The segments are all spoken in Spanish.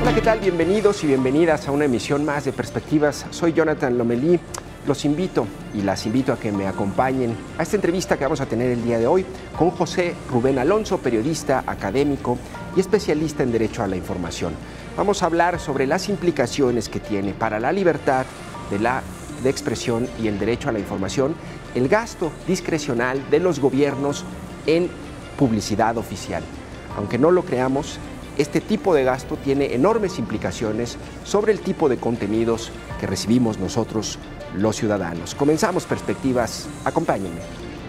Hola, ¿qué tal? Bienvenidos y bienvenidas a una emisión más de Perspectivas. Soy Jonathan Lomelí. Los invito y las invito a que me acompañen a esta entrevista que vamos a tener el día de hoy con José Rubén Alonso, periodista, académico y especialista en Derecho a la Información. Vamos a hablar sobre las implicaciones que tiene para la libertad de expresión y el derecho a la información el gasto discrecional de los gobiernos en publicidad oficial. Aunque no lo creamos, este tipo de gasto tiene enormes implicaciones sobre el tipo de contenidos que recibimos nosotros, los ciudadanos. Comenzamos Perspectivas. Acompáñenme.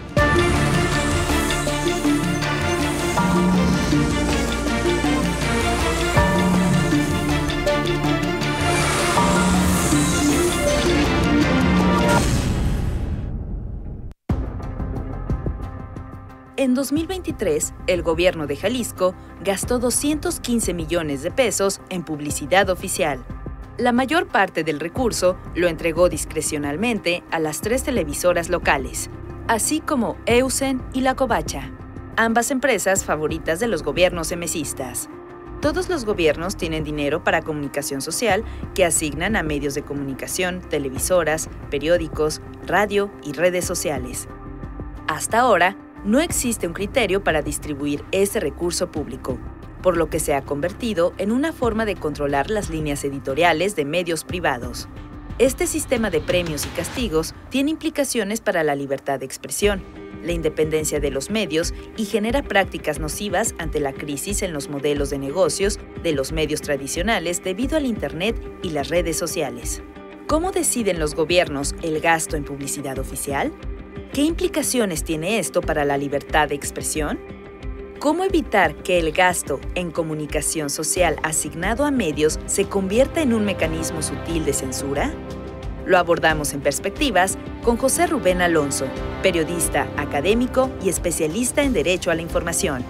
En 2023, el gobierno de Jalisco gastó 215 millones de pesos en publicidad oficial. La mayor parte del recurso lo entregó discrecionalmente a las 3 televisoras locales, así como Eusen y La Covacha, ambas empresas favoritas de los gobiernos emesistas. Todos los gobiernos tienen dinero para comunicación social que asignan a medios de comunicación, televisoras, periódicos, radio y redes sociales. Hasta ahora, no existe un criterio para distribuir ese recurso público, por lo que se ha convertido en una forma de controlar las líneas editoriales de medios privados. Este sistema de premios y castigos tiene implicaciones para la libertad de expresión, la independencia de los medios y genera prácticas nocivas ante la crisis en los modelos de negocios de los medios tradicionales debido al Internet y las redes sociales. ¿Cómo deciden los gobiernos el gasto en publicidad oficial? ¿Qué implicaciones tiene esto para la libertad de expresión? ¿Cómo evitar que el gasto en comunicación social asignado a medios se convierta en un mecanismo sutil de censura? Lo abordamos en Perspectivas con José Rubén Alonso, periodista, académico y especialista en Derecho a la Información.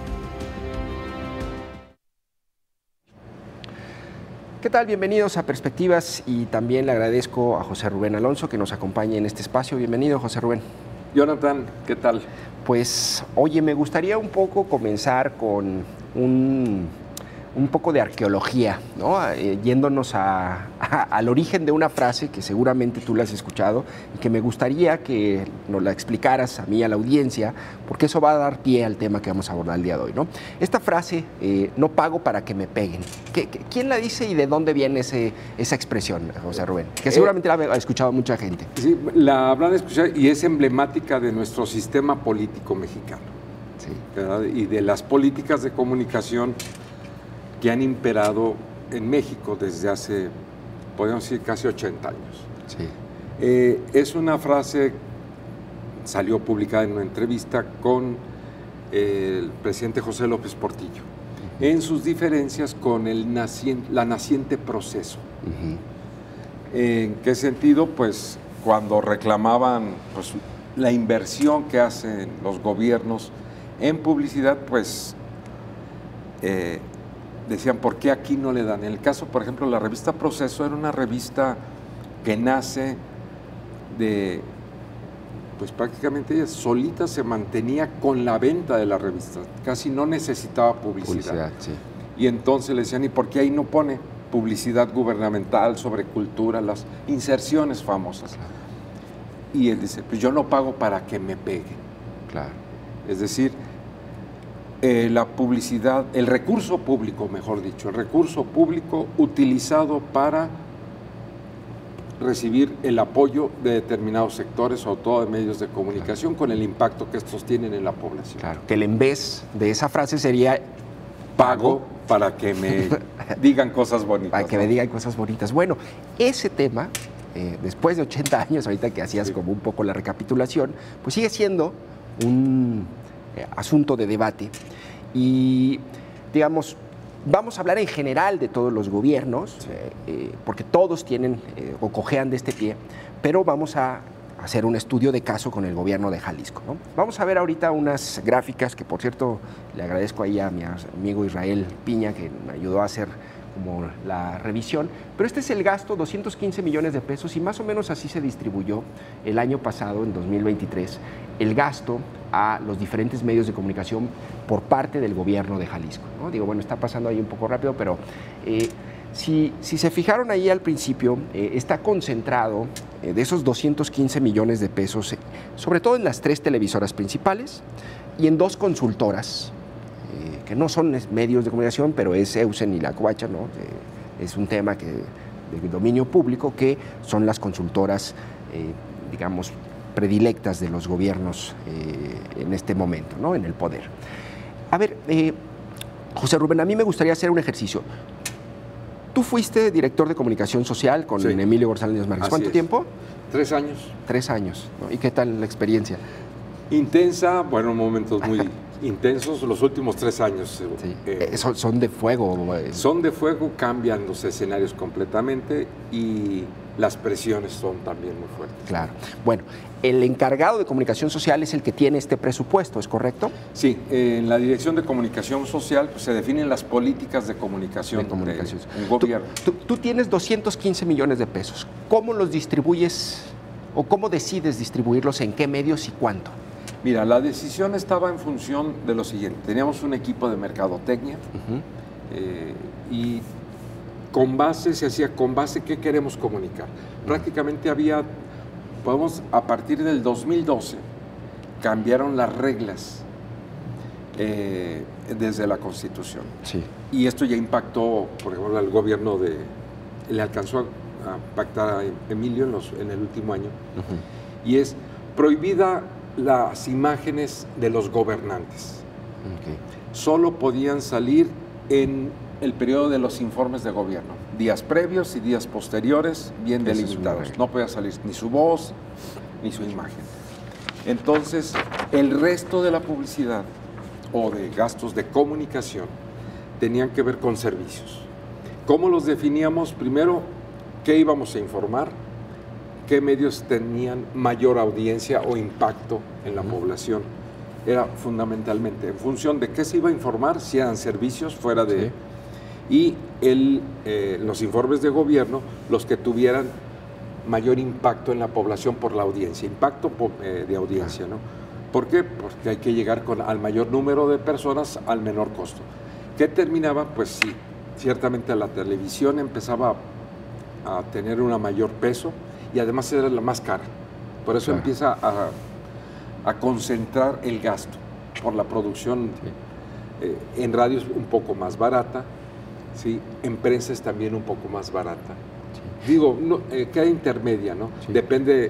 ¿Qué tal? Bienvenidos a Perspectivas y también le agradezco a José Rubén Alonso que nos acompañe en este espacio. Bienvenido, José Rubén. Jonathan, ¿qué tal? Pues, oye, me gustaría un poco comenzar con un poco de arqueología, ¿no? Yéndonos al origen de una frase que seguramente tú la has escuchado y que me gustaría que nos la explicaras a mí, a la audiencia, porque eso va a dar pie al tema que vamos a abordar el día de hoy, ¿no? Esta frase, no pago para que me peguen. ¿Quién la dice y de dónde viene esa expresión, José Rubén? Que seguramente la ha escuchado mucha gente. Sí, la habrán escuchado y es emblemática de nuestro sistema político mexicano, Sí. ¿verdad? Y de las políticas de comunicación que han imperado en México desde hace, podemos decir, casi 80 años. Sí. Es una frase, salió publicada en una entrevista con el presidente José López Portillo, en sus diferencias con la naciente Proceso. ¿En qué sentido? Pues cuando reclamaban pues, la inversión que hacen los gobiernos en publicidad, pues decían, ¿por qué aquí no le dan? En el caso, por ejemplo, la revista Proceso era una revista que nace pues prácticamente ella solita se mantenía con la venta de la revista, casi no necesitaba publicidad. Sí. Y entonces le decían, ¿y por qué ahí no pone publicidad gubernamental sobre cultura, las inserciones famosas? Claro. Y él dice, pues yo no pago para que me peguen. Claro. Es decir, la publicidad, el recurso público, mejor dicho, el recurso público utilizado para recibir el apoyo de determinados sectores, sobre todo de medios de comunicación, con el impacto que estos tienen en la población. Claro, que el en vez de esa frase sería pago para que me digan cosas bonitas. Para que me digan cosas bonitas. Bueno, ese tema, después de 80 años, ahorita que hacías como un poco la recapitulación, pues sigue siendo un asunto de debate y, digamos, vamos a hablar en general de todos los gobiernos, porque todos tienen o cojean de este pie, pero vamos a hacer un estudio de caso con el gobierno de Jalisco, ¿no? Vamos a ver ahorita unas gráficas que, por cierto, le agradezco ahí a mi amigo Israel Piña, que me ayudó a hacer como la revisión, pero este es el gasto, 215 millones de pesos, y más o menos así se distribuyó el año pasado, en 2023, el gasto a los diferentes medios de comunicación por parte del gobierno de Jalisco, ¿no? Digo, bueno, está pasando ahí un poco rápido, pero Si se fijaron ahí al principio, está concentrado de esos 215 millones de pesos, sobre todo en las 3 televisoras principales y en 2 consultoras, que no son medios de comunicación, pero es Eusen y La Covacha, ¿no? Es un tema de dominio público, que son las consultoras, digamos, predilectas de los gobiernos en este momento, ¿no? En el poder. A ver, José Rubén, a mí me gustaría hacer un ejercicio. Tú fuiste director de comunicación social con Emilio González Márquez. ¿Cuánto tiempo? 3 años. 3 años, ¿no? ¿Y qué tal la experiencia? Intensa, bueno, momentos muy intensos, los últimos 3 años. Sí. Son de fuego. Son de fuego, cambian los escenarios completamente y las presiones son también muy fuertes. Claro. Bueno, el encargado de comunicación social es el que tiene este presupuesto, ¿es correcto? Sí, en la Dirección de Comunicación Social pues, se definen las políticas de comunicación, de un gobierno. Tú tienes 215 millones de pesos. ¿Cómo los distribuyes o cómo decides distribuirlos, en qué medios y cuánto? Mira, la decisión estaba en función de lo siguiente. Teníamos un equipo de mercadotecnia y se hacía con base qué queremos comunicar. Prácticamente a partir del 2012, cambiaron las reglas desde la Constitución. Sí. Y esto ya impactó, por ejemplo, al gobierno le alcanzó a pactar a Emilio en el último año. Y es prohibida las imágenes de los gobernantes. Solo podían salir en el periodo de los informes de gobierno, días previos y días posteriores bien delimitados. No podía salir ni su voz ni su imagen. Entonces, el resto de la publicidad o de gastos de comunicación tenían que ver con servicios. ¿Cómo los definíamos? Primero, ¿qué íbamos a informar? ¿Qué medios tenían mayor audiencia o impacto en la población? Era fundamentalmente en función de qué se iba a informar, si eran servicios fuera de... Y los informes de gobierno, los que tuvieran mayor impacto en la población por la audiencia, impacto de audiencia, ¿no? ¿Por qué? Porque hay que llegar al mayor número de personas al menor costo. ¿Qué terminaba? Pues sí, ciertamente la televisión empezaba a tener un mayor peso y además era la más cara. Por eso empieza a concentrar el gasto por la producción. En radios un poco más barata, ¿sí? En prensa es también un poco más barata. Digo, queda intermedia, ¿no? Depende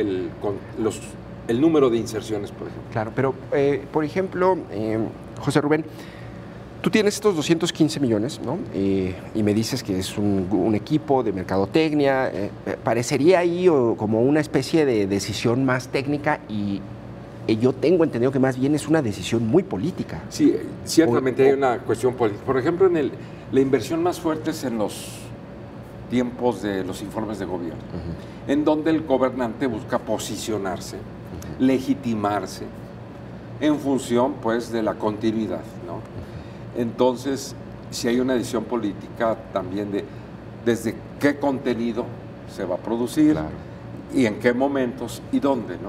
el número de inserciones, por ejemplo. Claro, pero, por ejemplo, José Rubén, tú tienes estos 215 millones, ¿no? Y me dices que es un equipo de mercadotecnia. Parecería ahí como una especie de decisión más técnica y yo tengo entendido que más bien es una decisión muy política. Sí, ciertamente hay una cuestión política. Por ejemplo, la inversión más fuerte es en los tiempos de los informes de gobierno, en donde el gobernante busca posicionarse, legitimarse, en función, pues, de la continuidad, ¿no? Entonces, si hay una decisión política también desde qué contenido se va a producir y en qué momentos y dónde, ¿no?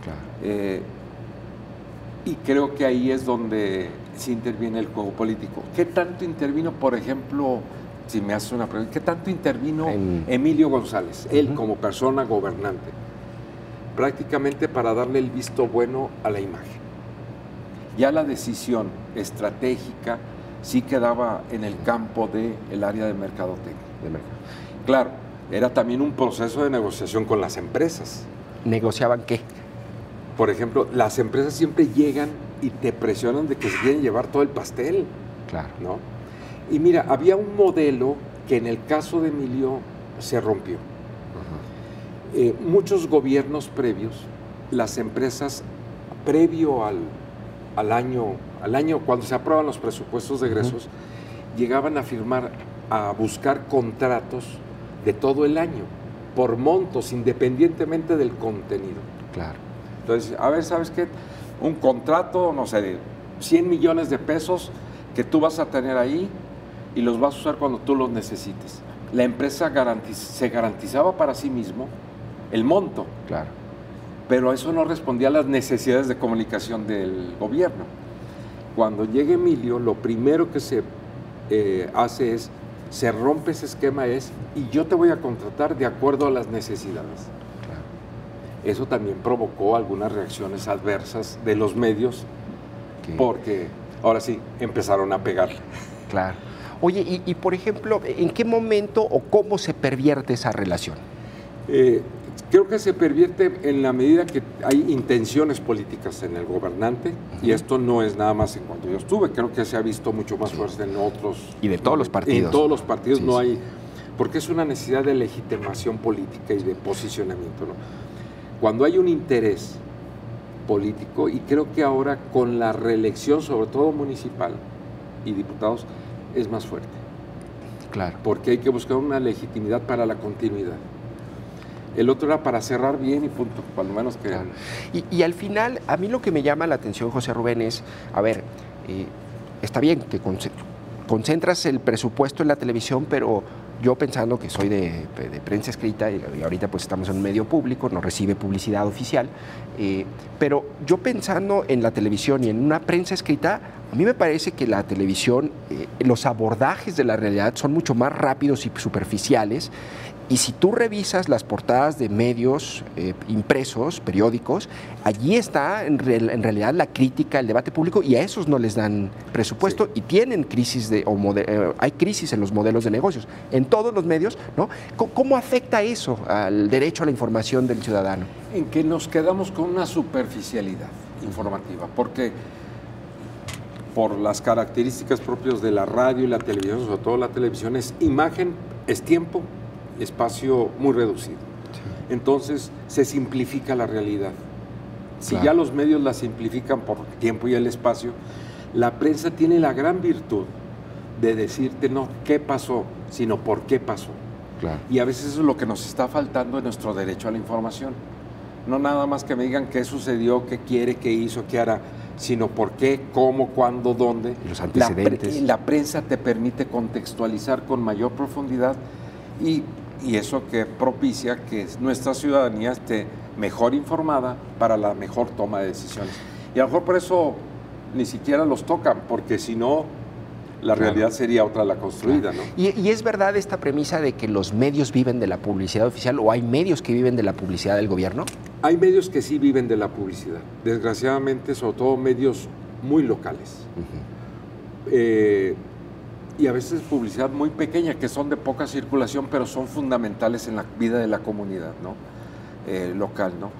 Y creo que ahí es donde se interviene el juego político. ¿Qué tanto intervino, por ejemplo, si me haces una pregunta, qué tanto intervino Emilio González, él como persona gobernante, prácticamente para darle el visto bueno a la imagen? Ya la decisión estratégica sí quedaba en el campo del área de mercadotecnia. Claro, era también un proceso de negociación con las empresas. ¿Negociaban qué? Por ejemplo, las empresas siempre llegan y te presionan de que se quieren llevar todo el pastel. Claro. ¿No? Y mira, había un modelo que en el caso de Emilio se rompió. Muchos gobiernos previos, las empresas, previo al año cuando se aprueban los presupuestos de egresos, llegaban a firmar, a buscar contratos de todo el año, por montos, independientemente del contenido. Claro. Entonces, a ver, ¿sabes qué? Un contrato, no sé, de 100 millones de pesos que tú vas a tener ahí y los vas a usar cuando tú los necesites. La empresa se garantizaba para sí mismo el monto. Claro. Pero eso no respondía a las necesidades de comunicación del gobierno. Cuando llega Emilio, lo primero que se hace es se rompe ese esquema y yo te voy a contratar de acuerdo a las necesidades. Claro. Eso también provocó algunas reacciones adversas de los medios, porque ahora sí empezaron a pegarle. Claro. Oye, y por ejemplo, ¿en qué momento o cómo se pervierte esa relación? Creo que se pervierte en la medida que hay intenciones políticas en el gobernante, y esto no es nada más en cuanto yo estuve, creo que se ha visto mucho más fuerte en otros. Y de todos los partidos. En todos los partidos no hay, porque es una necesidad de legitimación política y de posicionamiento, ¿no? Cuando hay un interés político, y creo que ahora con la reelección, sobre todo municipal y diputados, es más fuerte. Claro. Porque hay que buscar una legitimidad para la continuidad. El otro era para cerrar bien y punto, cuando menos que... Claro. Y al final, a mí lo que me llama la atención, José Rubén, es, a ver, está bien que concentras el presupuesto en la televisión, pero yo pensando que soy de prensa escrita y ahorita pues estamos en un medio público, no recibe publicidad oficial, pero yo pensando en la televisión y en una prensa escrita, a mí me parece que la televisión, los abordajes de la realidad son mucho más rápidos y superficiales. Y si tú revisas las portadas de medios impresos, periódicos, allí está en realidad la crítica, el debate público, y a esos no les dan presupuesto y tienen crisis hay crisis en los modelos de negocios, en todos los medios, ¿no? ¿Cómo afecta eso al derecho a la información del ciudadano? En que nos quedamos con una superficialidad informativa, porque por las características propias de la radio y la televisión, sobre todo la televisión, es imagen, es tiempo, espacio muy reducido. Sí. Entonces se simplifica la realidad. Si ya los medios la simplifican por el tiempo y el espacio, la prensa tiene la gran virtud de decirte no qué pasó, sino por qué pasó. Claro. Y a veces eso es lo que nos está faltando en nuestro derecho a la información. No nada más que me digan qué sucedió, qué quiere, qué hizo, qué hará, sino por qué, cómo, cuándo, dónde. Y los antecedentes. La prensa te permite contextualizar con mayor profundidad y eso que propicia que nuestra ciudadanía esté mejor informada para la mejor toma de decisiones. Y a lo mejor por eso ni siquiera los tocan, porque si no, la realidad sería otra la construida, ¿no? ¿Y es verdad esta premisa de que los medios viven de la publicidad oficial o hay medios que viven de la publicidad del gobierno? Hay medios que sí viven de la publicidad, desgraciadamente, sobre todo medios muy locales. Y a veces publicidad muy pequeña, que son de poca circulación, pero son fundamentales en la vida de la comunidad, ¿no? Local, ¿no?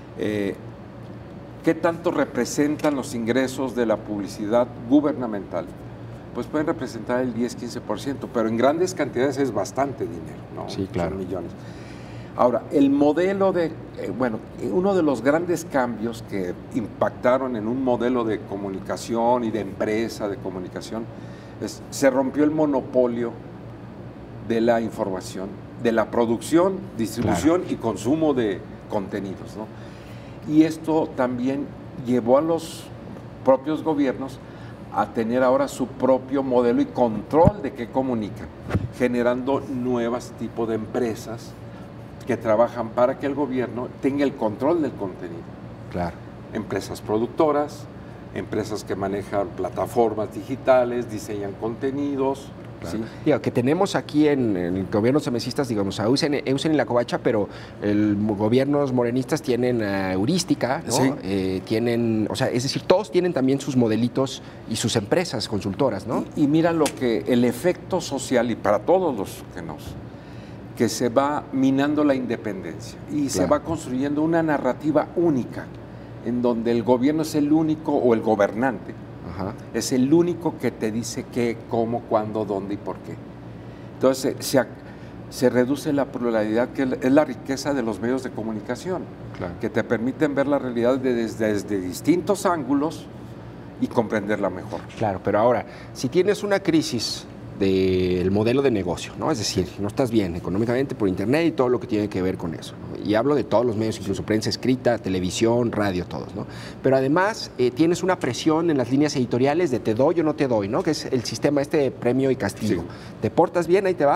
¿Qué tanto representan los ingresos de la publicidad gubernamental? Pues pueden representar el 10-15%, pero en grandes cantidades es bastante dinero, ¿no? Sí, claro. Son millones. Ahora, el modelo de, uno de los grandes cambios que impactaron en un modelo de comunicación y de empresa de comunicación se rompió el monopolio de la información, de la producción, distribución y consumo de contenidos, ¿no? Y esto también llevó a los propios gobiernos a tener ahora su propio modelo y control de qué comunican, generando nuevos tipos de empresas que trabajan para que el gobierno tenga el control del contenido. Claro. Empresas productoras, empresas que manejan plataformas digitales, diseñan contenidos. Claro. ¿Sí? Digo, que tenemos aquí en el gobierno semesistas, digamos, a Eusen y La Covacha, pero los gobiernos morenistas tienen Heurística, ¿no? Sí. Tienen, o sea, es decir, todos tienen también sus modelitos y sus empresas consultoras, ¿no? Y mira lo que el efecto social, y para todos los que se va minando la independencia y se va construyendo una narrativa única, en donde el gobierno es el único, o el gobernante, es el único que te dice qué, cómo, cuándo, dónde y por qué. Entonces se reduce la pluralidad, que es la riqueza de los medios de comunicación, que te permiten ver la realidad desde distintos ángulos y comprenderla mejor. Claro, pero ahora, si tienes una crisis del modelo de negocio, ¿no? Es decir, no estás bien económicamente por internet y todo lo que tiene que ver con eso, ¿no? Y hablo de todos los medios, incluso prensa escrita, televisión, radio, todos, ¿no? Pero además tienes una presión en las líneas editoriales de te doy o no te doy, ¿no? Que es el sistema de premio y castigo. Sí. Te portas bien, ahí te va,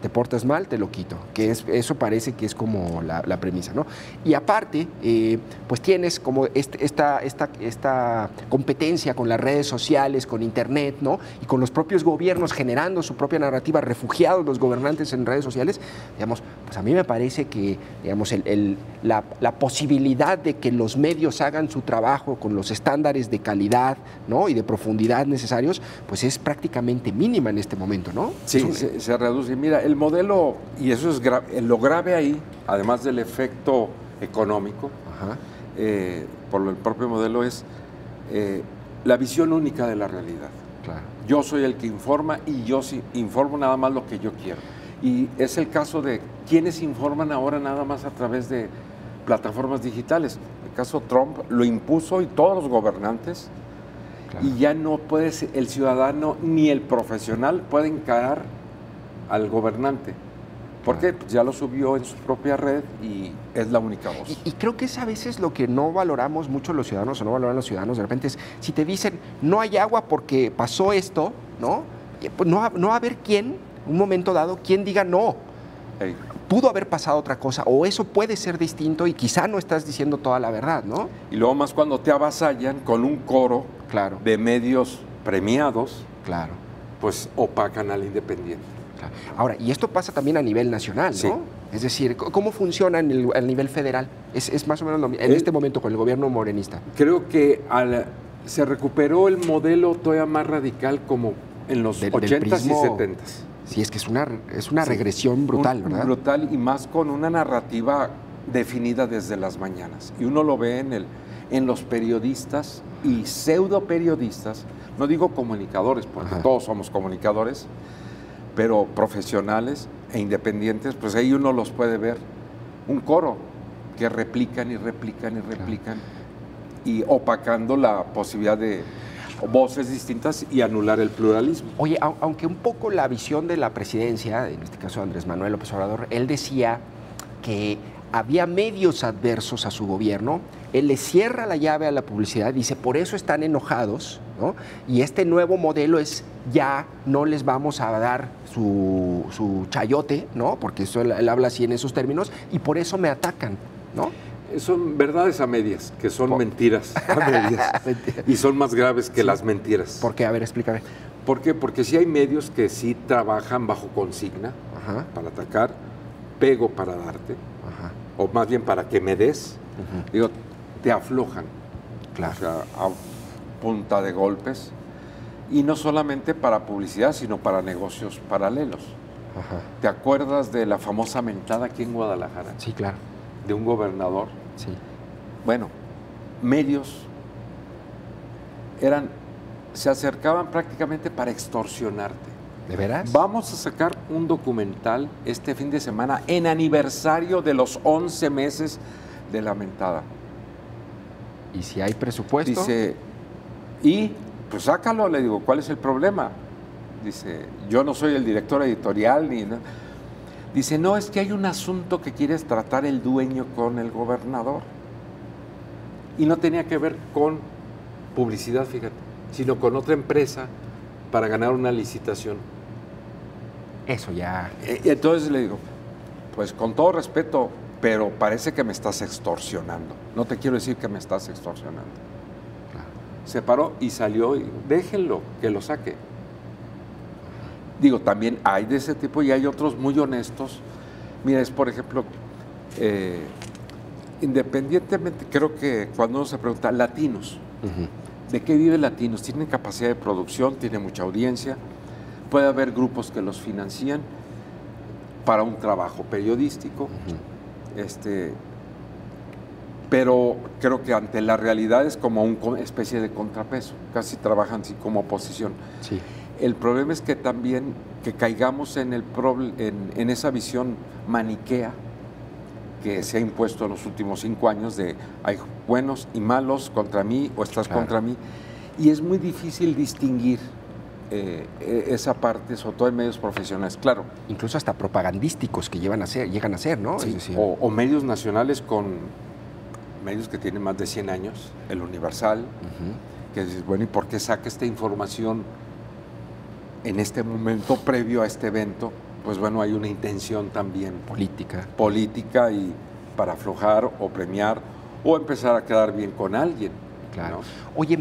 te portas mal, te lo quito, que eso parece que es como la premisa, ¿no? Y aparte, pues tienes como esta competencia con las redes sociales, con Internet, ¿no? Y con los propios gobiernos generando su propia narrativa, refugiados los gobernantes en redes sociales, digamos, pues a mí me parece que, digamos, la posibilidad de que los medios hagan su trabajo con los estándares de calidad, ¿no? Y de profundidad necesarios, pues es prácticamente mínima en este momento, ¿no? Sí, se reduce. Mira, el modelo, y eso es lo grave ahí, además del efecto económico, por el propio modelo, es la visión única de la realidad. Claro. Yo soy el que informa y yo sí informo nada más lo que yo quiero. Y es el caso de quienes informan ahora nada más a través de plataformas digitales. El caso Trump lo impuso y todos los gobernantes, claro. Y ya no puede el ciudadano ni el profesional puede encarar al gobernante. Porque pues, ya lo subió en su propia red y es la única voz. Y creo que es a veces lo que no valoramos mucho los ciudadanos o no valoran los ciudadanos. De repente es, si te dicen, no hay agua porque pasó esto, ¿no? Pues no va a haber quién, un momento dado, quien diga no. Hey. Pudo haber pasado otra cosa, o eso puede ser distinto y quizá no estás diciendo toda la verdad, ¿no? Y luego más cuando te avasallan con un coro, claro, de medios premiados, claro, pues opacan al independiente. Claro. Ahora, y esto pasa también a nivel nacional, ¿no? Sí. Es decir, ¿cómo funciona a nivel federal? Es más o menos en este momento con el gobierno morenista. Creo que se recuperó el modelo todavía más radical como en los 80s y 70s. Sí, es que es una regresión brutal, ¿verdad? Brutal, y más con una narrativa definida desde las mañanas. Y uno lo ve en los periodistas y pseudo periodistas, no digo comunicadores, porque todos somos comunicadores, pero profesionales e independientes, pues ahí uno los puede ver. Un coro que replican y replican y replican, y opacando la posibilidad de voces distintas y anular el pluralismo. Oye, aunque un poco la visión de la presidencia, en este caso Andrés Manuel López Obrador, él decía que había medios adversos a su gobierno, él le cierra la llave a la publicidad, dice, por eso están enojados, ¿no? Y este nuevo modelo es, ya no les vamos a dar su chayote, ¿no? Porque eso él habla así en esos términos, y por eso me atacan, ¿no? Son verdades a medias, que son mentiras a medias. Y son más graves que las mentiras. ¿Por qué? A ver, explícame. ¿Por qué? Porque sí hay medios que sí trabajan bajo consigna, para atacar, pego para darte, o más bien para que me des, digo, te aflojan. Claro. O sea, a punta de golpes. Y no solamente para publicidad, sino para negocios paralelos. ¿Te acuerdas de la famosa mentada aquí en Guadalajara? Sí, claro. De un gobernador. Sí. Bueno, medios se acercaban prácticamente para extorsionarte. ¿De veras? Vamos a sacar un documental este fin de semana en aniversario de los 11 meses de la mentada. ¿Y si hay presupuesto? Dice, y pues sácalo, le digo, ¿cuál es el problema? Dice, yo no soy el director editorial ni nada. Dice, no, es que hay un asunto que quieres tratar el dueño con el gobernador. Y no tenía que ver con publicidad, fíjate, sino con otra empresa para ganar una licitación. Eso ya. Entonces le digo, pues con todo respeto, pero parece que me estás extorsionando. No te quiero decir que me estás extorsionando. Claro. Se paró y salió, y déjenlo, que lo saque. Digo, también hay de ese tipo y hay otros muy honestos. Mira, es por ejemplo, independientemente, creo que cuando uno se pregunta, latinos, ¿de qué viven latinos? Tienen capacidad de producción, tienen mucha audiencia, puede haber grupos que los financian para un trabajo periodístico, pero creo que ante la realidad es como una especie de contrapeso, casi trabajan así como oposición. Sí. El problema es que también que caigamos en esa visión maniquea que se ha impuesto en los últimos 5 años de hay buenos y malos contra mí o estás contra mí, y es muy difícil distinguir esa parte, sobre todo en medios profesionales, claro. Incluso hasta propagandísticos que llegan a ser, ¿no? Sí, es decir, o medios nacionales con medios que tienen más de 100 años, el Universal, que dices, bueno, ¿y por qué saca esta información en este momento previo a este evento? pues bueno, hay una intención también política y para aflojar o premiar o empezar a quedar bien con alguien. Claro. ¿No? Oye,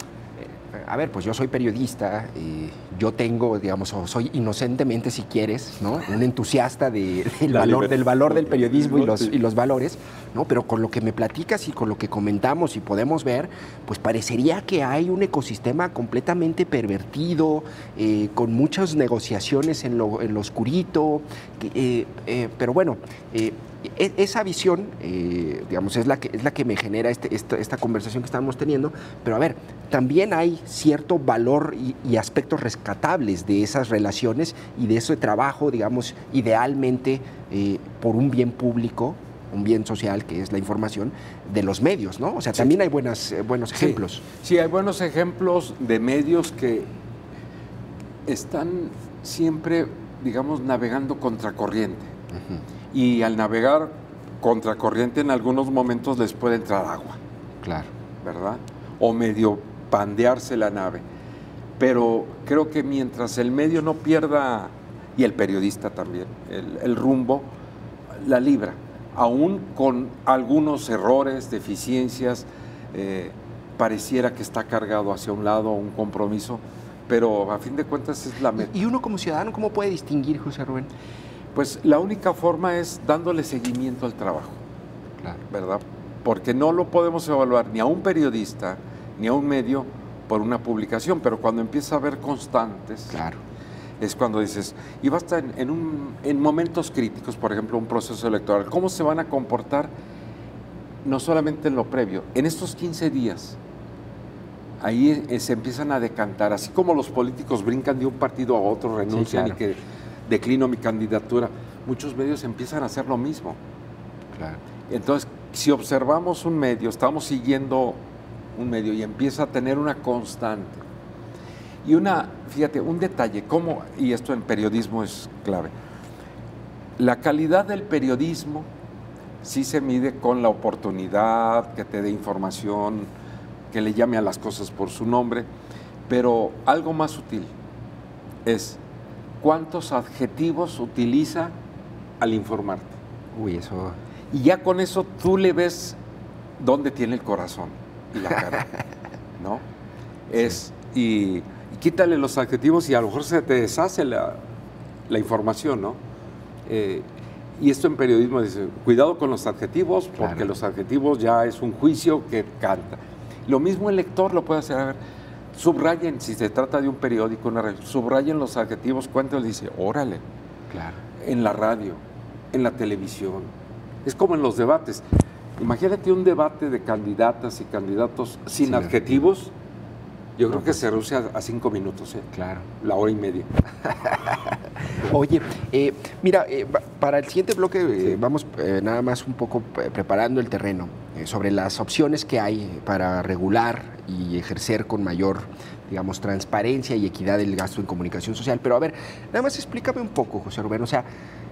a ver, pues yo soy periodista, yo tengo, digamos, o soy inocentemente, si quieres, ¿no? Un entusiasta del valor del periodismo y los valores, ¿no? Pero con lo que me platicas y con lo que comentamos y podemos ver, pues parecería que hay un ecosistema completamente pervertido, con muchas negociaciones en lo oscurito, pero bueno, esa visión, digamos, es la que me genera esta conversación que estamos teniendo, pero a ver, también hay cierto valor y aspectos rescatables de esas relaciones y de ese trabajo, digamos, idealmente por un bien público, un bien social, que es la información, de los medios, ¿no? O sea, también hay buenos ejemplos. Sí, hay buenos ejemplos de medios que están siempre, digamos, navegando contracorriente. Y al navegar contracorriente en algunos momentos les puede entrar agua. Claro. ¿Verdad? O medio pandearse la nave. Pero creo que mientras el medio no pierda, y el periodista también, el rumbo, la libra. Aún con algunos errores, deficiencias, pareciera que está cargado hacia un lado un compromiso, pero a fin de cuentas es la meta. ¿Y uno como ciudadano cómo puede distinguir, José Rubén? Pues la única forma es dándole seguimiento al trabajo, claro, ¿verdad? Porque no lo podemos evaluar ni a un periodista ni a un medio por una publicación, pero cuando empieza a haber constantes, claro, es cuando dices, y basta en momentos críticos, por ejemplo, un proceso electoral, ¿cómo se van a comportar? No solamente en lo previo, en estos 15 días, ahí se empiezan a decantar, así como los políticos brincan de un partido a otro, renuncian, sí, claro, y que declino mi candidatura, muchos medios empiezan a hacer lo mismo. Claro. Entonces, si observamos un medio, estamos siguiendo un medio y empieza a tener una constante. Y fíjate, un detalle, y esto en periodismo es clave, la calidad del periodismo sí se mide con la oportunidad, que te dé información, que le llame a las cosas por su nombre, pero algo más sutil es cuántos adjetivos utiliza al informarte. Uy, eso... Y ya con eso tú le ves dónde tiene el corazón y la cara, ¿no? Y quítale los adjetivos y a lo mejor se te deshace la información, ¿no? Y esto en periodismo dice, cuidado con los adjetivos, porque claro, los adjetivos ya es un juicio que canta. Lo mismo el lector lo puede hacer. A ver, subrayen, si se trata de un periódico, subrayen los adjetivos, cuéntanos, dice, órale. Claro. En la radio, en la televisión. Es como en los debates. Imagínate un debate de candidatas y candidatos sin adjetivos. Yo creo que se reduce a 5 minutos, ¿eh? Claro. La hora y media. Oye, mira, para el siguiente bloque vamos nada más un poco preparando el terreno sobre las opciones que hay para regular y ejercer con mayor, digamos, transparencia y equidad el gasto en comunicación social. Pero a ver, nada más explícame un poco, José Rubén. O sea,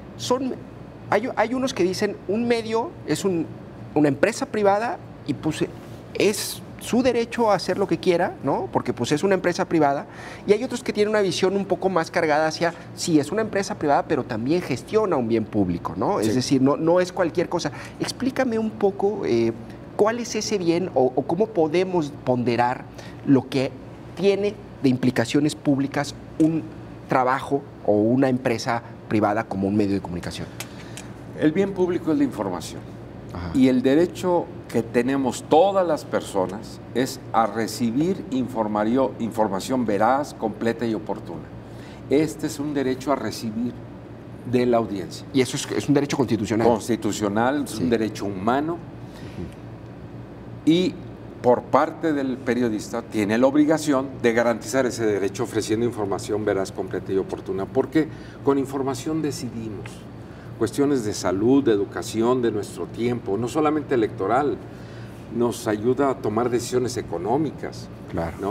hay unos que dicen un medio es una empresa privada y pues es su derecho a hacer lo que quiera, ¿no? Porque pues es una empresa privada, y hay otros que tienen una visión un poco más cargada hacia, sí, es una empresa privada, pero también gestiona un bien público, ¿no? Sí. Es decir, no es cualquier cosa. Explícame un poco cuál es ese bien o cómo podemos ponderar lo que tiene de implicaciones públicas un trabajo o una empresa privada como un medio de comunicación. El bien público es la información. Ajá. Y el derecho que tenemos todas las personas es a recibir información veraz, completa y oportuna. Este es un derecho a recibir de la audiencia. Y eso es un derecho constitucional. Constitucional, es un derecho humano. Uh-huh. Y por parte del periodista tiene la obligación de garantizar ese derecho ofreciendo información veraz, completa y oportuna. Porque con información decidimos cuestiones de salud, de educación, de nuestro tiempo, no solamente electoral, nos ayuda a tomar decisiones económicas. Claro. ¿No?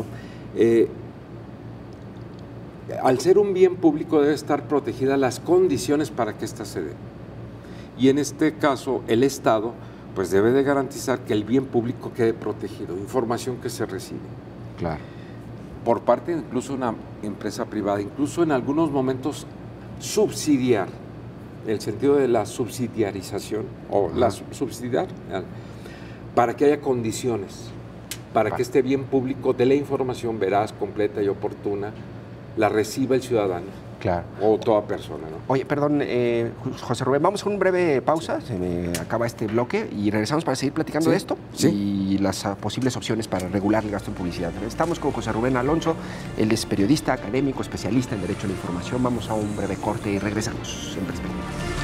Al ser un bien público debe estar protegidas las condiciones para que ésta se dé. Y en este caso, el Estado pues debe de garantizar que el bien público quede protegido, información que se recibe. Claro. Por parte incluso de una empresa privada, incluso en algunos momentos subsidiar, el sentido de la subsidiarización, o la subsidiar, para que haya condiciones, para que este bien público de la información veraz, completa y oportuna la reciba el ciudadano. Claro. O toda persona, ¿no? Oye, perdón, José Rubén, vamos a una breve pausa, se me acaba este bloque y regresamos para seguir platicando de esto y las posibles opciones para regular el gasto en publicidad. Estamos con José Rubén Alonso, él es periodista, académico, especialista en Derecho a la Información. Vamos a un breve corte y regresamos en perspectiva.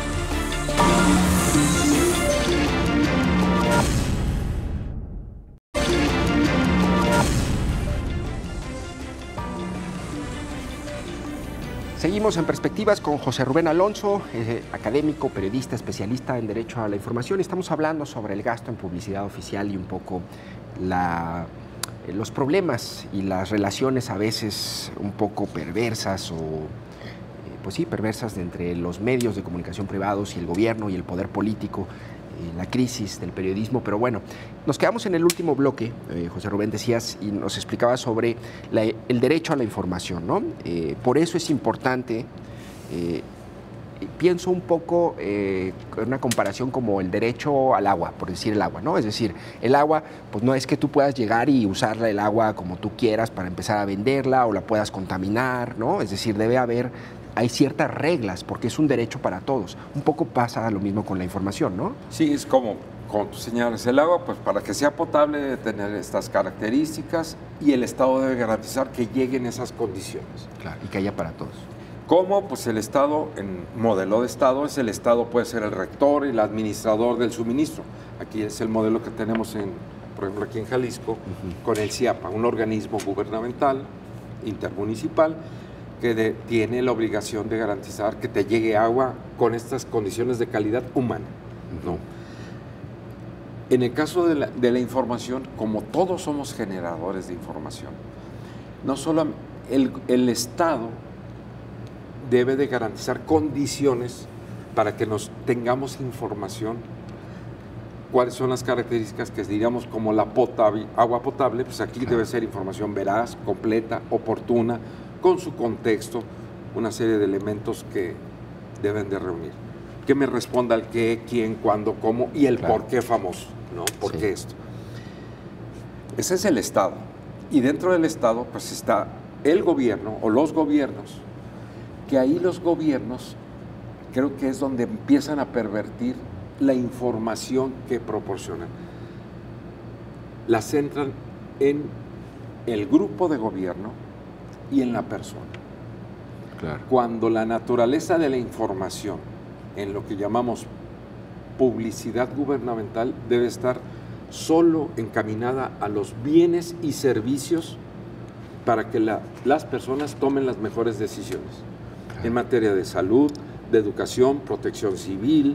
Seguimos en Perspectivas con José Rubén Alonso, académico, periodista, especialista en Derecho a la Información. Estamos hablando sobre el gasto en publicidad oficial y un poco los problemas y las relaciones a veces un poco perversas perversas entre los medios de comunicación privados y el gobierno y el poder político, la crisis del periodismo. Pero bueno, nos quedamos en el último bloque, José Rubén, decías y nos explicabas sobre el derecho a la información, ¿no? Por eso es importante, pienso un poco en una comparación como el derecho al agua, por decir el agua, ¿no? Es decir, el agua, pues no es que tú puedas llegar y usarla el agua como tú quieras para empezar a venderla o la puedas contaminar, ¿no? Es decir, hay ciertas reglas porque es un derecho para todos. Un poco pasa lo mismo con la información, ¿no? Sí, es como tú señalas, el agua, pues para que sea potable debe tener estas características y el Estado debe garantizar que lleguen esas condiciones. Claro, y que haya para todos. ¿Cómo? Pues el Estado, en modelo de Estado, puede ser el rector y el administrador del suministro. Aquí es el modelo que tenemos, por ejemplo, aquí en Jalisco, con el CIAPA, un organismo gubernamental, intermunicipal, que tiene la obligación de garantizar que te llegue agua con estas condiciones de calidad humana, ¿no? En el caso de la información, como todos somos generadores de información, no solo el Estado debe de garantizar condiciones para que tengamos información. ¿Cuáles son las características que diríamos como agua potable? Pues aquí debe ser información veraz, completa, oportuna, con su contexto, una serie de elementos que deben de reunir. Que me responda el qué, quién, cuándo, cómo y el por qué famoso, ¿no? ¿Por qué esto? Ese es el Estado. Y dentro del Estado, pues está el gobierno o los gobiernos, que ahí los gobiernos creo que es donde empiezan a pervertir la información que proporcionan. La centran en el grupo de gobierno y en la persona. Claro. Cuando la naturaleza de la información, en lo que llamamos publicidad gubernamental, debe estar solo encaminada a los bienes y servicios para que las personas tomen las mejores decisiones. Claro. En materia de salud, de educación, protección civil,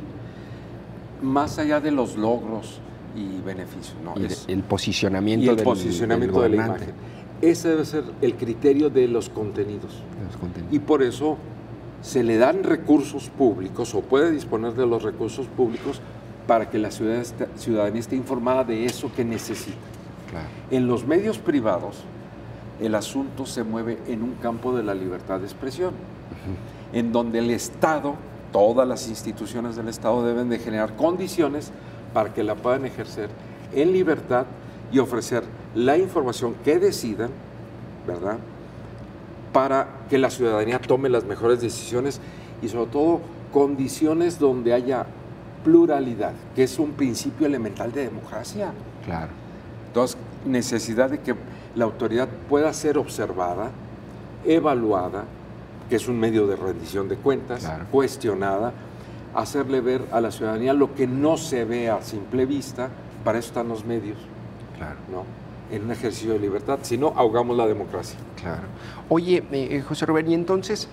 más allá de los logros y beneficios, ¿no? El posicionamiento, y el posicionamiento de la imagen. Ese debe ser el criterio de los contenidos. Y por eso se le dan recursos públicos o puede disponer de los recursos públicos para que la ciudadanía esté informada de eso que necesita. Claro. En los medios privados, el asunto se mueve en un campo de la libertad de expresión, en donde el Estado, todas las instituciones del Estado deben de generar condiciones para que la puedan ejercer en libertad y ofrecer la información que decidan, ¿verdad?, para que la ciudadanía tome las mejores decisiones y sobre todo condiciones donde haya pluralidad, que es un principio elemental de democracia. Claro. Entonces, necesidad de que la autoridad pueda ser observada, evaluada, que es un medio de rendición de cuentas, claro, cuestionada, hacerle ver a la ciudadanía lo que no se ve a simple vista. Para eso están los medios, claro, ¿no?, en un ejercicio de libertad, si no, ahogamos la democracia. Claro. Oye, José Rubén, y entonces,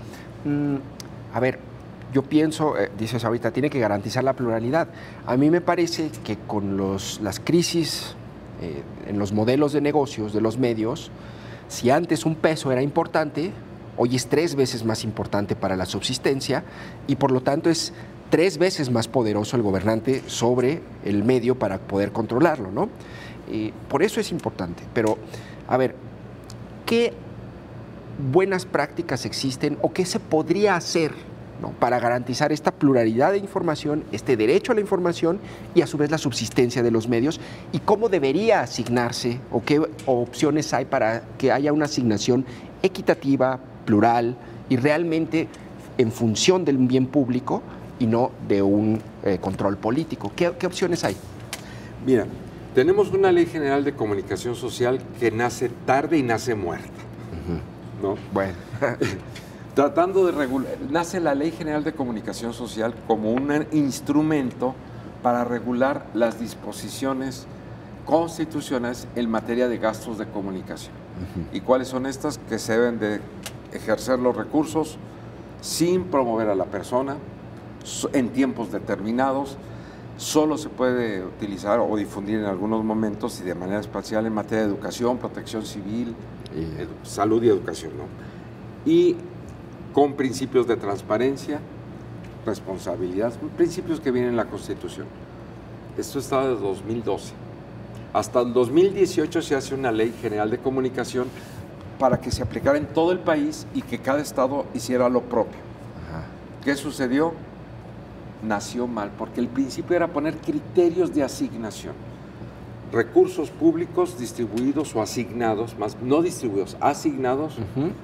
a ver, yo pienso, dices ahorita, tiene que garantizar la pluralidad. A mí me parece que con las crisis en los modelos de negocios de los medios, si antes un peso era importante, hoy es 3 veces más importante para la subsistencia y por lo tanto es 3 veces más poderoso el gobernante sobre el medio para poder controlarlo, ¿no? Por eso es importante. Pero, a ver, ¿qué buenas prácticas existen o qué se podría hacer ¿no?, para garantizar esta pluralidad de información, este derecho a la información y a su vez la subsistencia de los medios, y cómo debería asignarse o qué opciones hay para que haya una asignación equitativa, plural y realmente en función del bien público y no de un control político. ¿Qué opciones hay? Mira, tenemos una Ley General de Comunicación Social que nace tarde y nace muerta, ¿no? Bueno. Tratando de regular, nace la Ley General de Comunicación Social como un instrumento para regular las disposiciones constitucionales en materia de gastos de comunicación. ¿Y cuáles son estas? Que se deben de ejercer los recursos sin promover a la persona, en tiempos determinados, solo se puede utilizar o difundir en algunos momentos y de manera especial en materia de educación, protección civil, salud y educación, ¿no? Y con principios de transparencia, responsabilidad, principios que vienen en la Constitución. Esto está desde 2012. Hasta el 2018 se hace una Ley General de Comunicación para que se aplicara en todo el país y que cada estado hiciera lo propio. Ajá. ¿Qué sucedió? Nació mal, porque el principio era poner criterios de asignación. Recursos públicos distribuidos o asignados, más no distribuidos, asignados,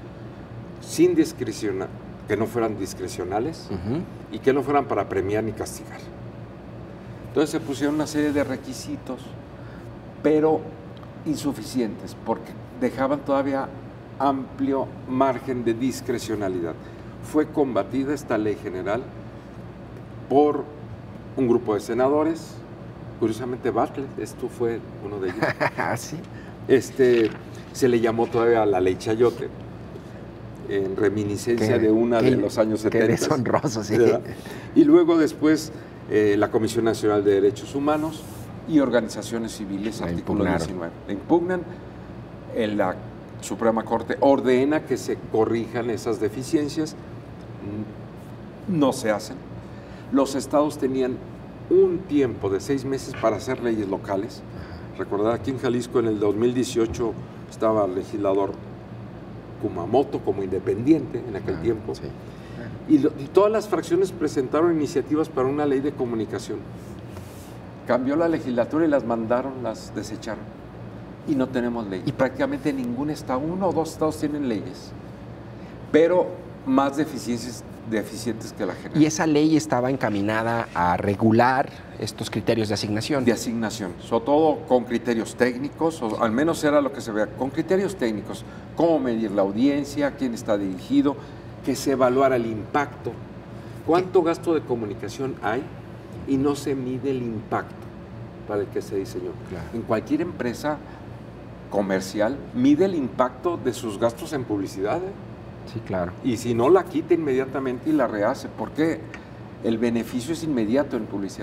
sin discrecionar, que no fueran discrecionales y que no fueran para premiar ni castigar. Entonces se pusieron una serie de requisitos, pero insuficientes, porque dejaban todavía amplio margen de discrecionalidad. Fue combatida esta ley general por un grupo de senadores, curiosamente Bartlett, esto fue uno de ellos. ¿Sí? Se le llamó todavía la ley Chayote, en reminiscencia de una de los años 70. Qué deshonroso, sí. ¿Verdad? Y luego después la Comisión Nacional de Derechos Humanos y organizaciones civiles, artículo 19. La impugnan, la Suprema Corte ordena que se corrijan esas deficiencias, no se hacen. Los estados tenían un tiempo de 6 meses para hacer leyes locales. Recordad, aquí en Jalisco en el 2018 estaba el legislador Kumamoto como independiente en aquel tiempo. Sí. Y todas las fracciones presentaron iniciativas para una ley de comunicación. Cambió la legislatura y las mandaron, las desecharon. Y no tenemos ley. Y prácticamente ningún estado, 1 o 2 estados tienen leyes, pero más deficientes que la general. ¿Y esa ley estaba encaminada a regular estos criterios de asignación? De asignación, sobre todo con criterios técnicos, o al menos era lo que se veía, con criterios técnicos, cómo medir la audiencia, quién está dirigido, que se evaluara el impacto, cuánto gasto de comunicación hay y no se mide el impacto para el que se diseñó. Claro. En cualquier empresa comercial mide el impacto de sus gastos en publicidad, Sí, claro. Y si no, la quita inmediatamente y la rehace, porque el beneficio es inmediato en publicidad.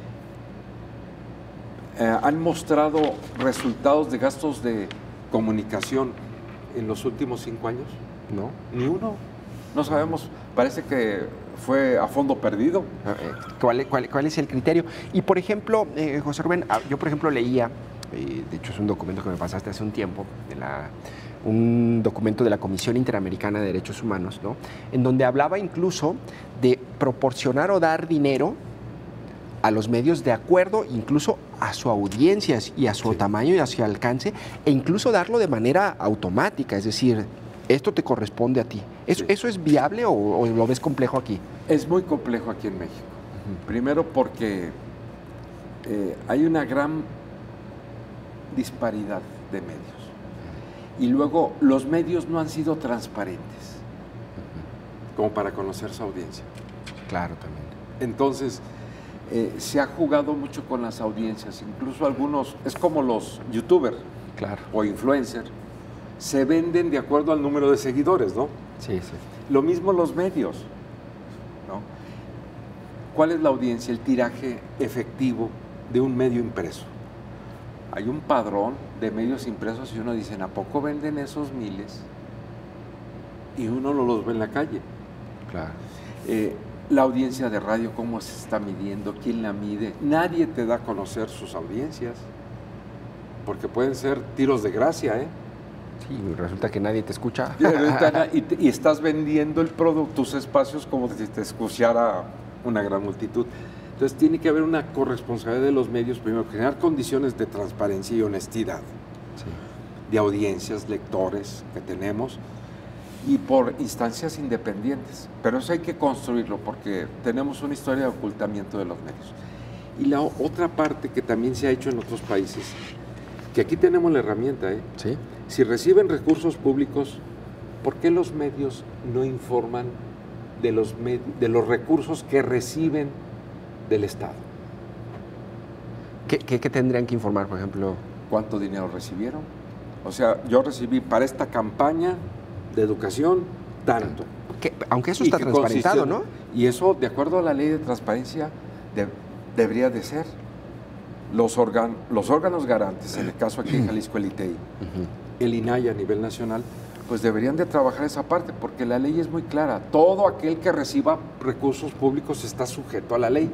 Han mostrado resultados de gastos de comunicación en los últimos 5 años. No. Ni uno. No sabemos, parece que fue a fondo perdido. ¿Cuál es el criterio? Y, por ejemplo, José Rubén, yo, por ejemplo, leía, de hecho es un documento que me pasaste hace un tiempo, un documento de la Comisión Interamericana de Derechos Humanos, ¿no?, en donde hablaba incluso de proporcionar o dar dinero a los medios de acuerdo incluso a su audiencia y a su tamaño y a su alcance, e incluso darlo de manera automática, es decir, esto te corresponde a ti. ¿Eso es viable o lo ves complejo aquí? Es muy complejo aquí en México. Primero porque hay una gran disparidad de medios. Y luego, los medios no han sido transparentes como para conocer su audiencia. Claro, también. Entonces, se ha jugado mucho con las audiencias. Incluso algunos, es como los youtubers o influencers, se venden de acuerdo al número de seguidores, ¿no? Sí, sí. Lo mismo los medios, ¿no? ¿Cuál es la audiencia? El tiraje efectivo de un medio impreso. Hay un padrón de medios impresos y uno dice, ¿a poco venden esos miles? Y uno no los ve en la calle. Claro. La audiencia de radio, ¿cómo se está midiendo? ¿Quién la mide? Nadie te da a conocer sus audiencias, porque pueden ser tiros de gracia, Sí, resulta que nadie te escucha. Y estás vendiendo el producto, tus espacios, como si te escuchara una gran multitud. Entonces tiene que haber una corresponsabilidad de los medios, primero, generar condiciones de transparencia y honestidad, sí, de audiencias, lectores que tenemos, y por instancias independientes. Pero eso hay que construirlo, porque tenemos una historia de ocultamiento de los medios. Y la otra parte que también se ha hecho en otros países, que aquí tenemos la herramienta, ¿sí? Si reciben recursos públicos, ¿por qué los medios no informan de los recursos que reciben del Estado? ¿Qué tendrían que informar, por ejemplo? ¿Cuánto dinero recibieron? O sea, yo recibí para esta campaña de educación tanto. Aunque eso está transparentado, ¿no? Y eso, de acuerdo a la ley de transparencia, debería de ser. Los órganos garantes, en el caso aquí en Jalisco, el ITEI, el INAI a nivel nacional, pues deberían de trabajar esa parte, porque la ley es muy clara. Todo aquel que reciba recursos públicos está sujeto a la ley.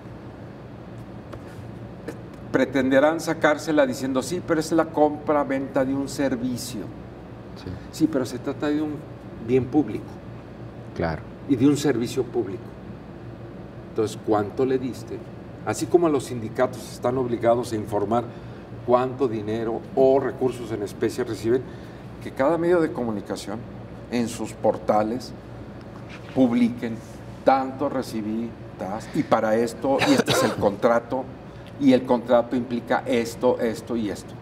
Pretenderán sacársela diciendo, sí, pero es la compra-venta de un servicio. Sí, pero se trata de un bien público. Claro. Y de un servicio público. Entonces, ¿cuánto le diste? Así como los sindicatos están obligados a informar cuánto dinero o recursos en especie reciben, que cada medio de comunicación en sus portales publiquen tanto recibí, y para esto, y este es el contrato, y el contrato implica esto, esto y esto.